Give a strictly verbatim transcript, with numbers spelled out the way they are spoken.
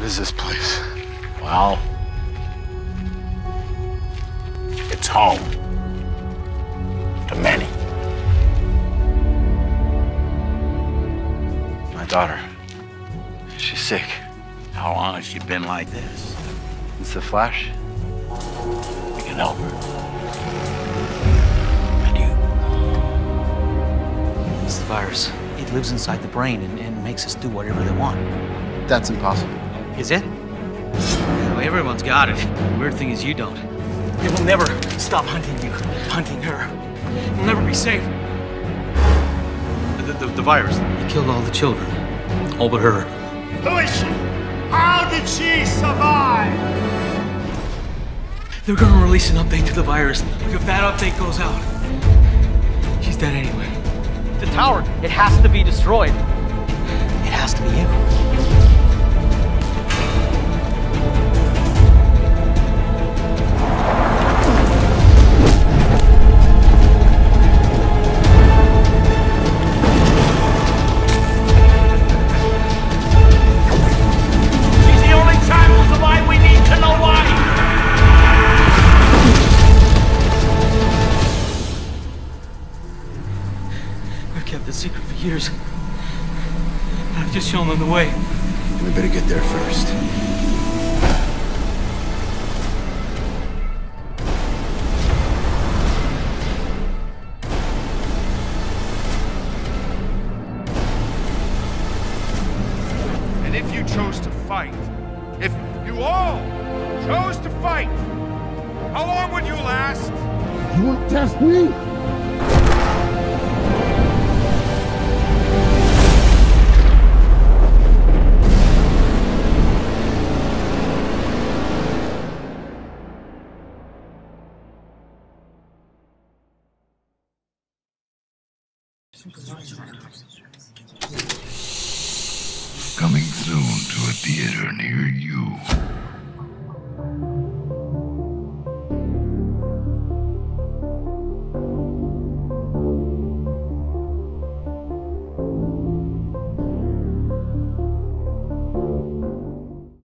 is this place? Well, it's home to many. My daughter. She's sick. How long has she been like this? It's the Flash. We can help her. And you. It's the virus. It lives inside the brain and, and makes us do whatever they want. That's impossible. Is it? Well, everyone's got it. The weird thing is you don't. It will never stop hunting you, hunting her. You'll never be safe. The, the, the virus. It killed all the children. All but her. Who is she? How did she survive? They're gonna release an update to the virus. If that update goes out, she's dead anyway. The tower, it has to be destroyed. It has to be you. She's the only child who's alive. We need to know why. I've kept this secret for years. I've just shown them the way. We better get there first. And if you chose to fight, if you all chose to fight, how long would you last? You won't test me? Coming soon to a theater near you.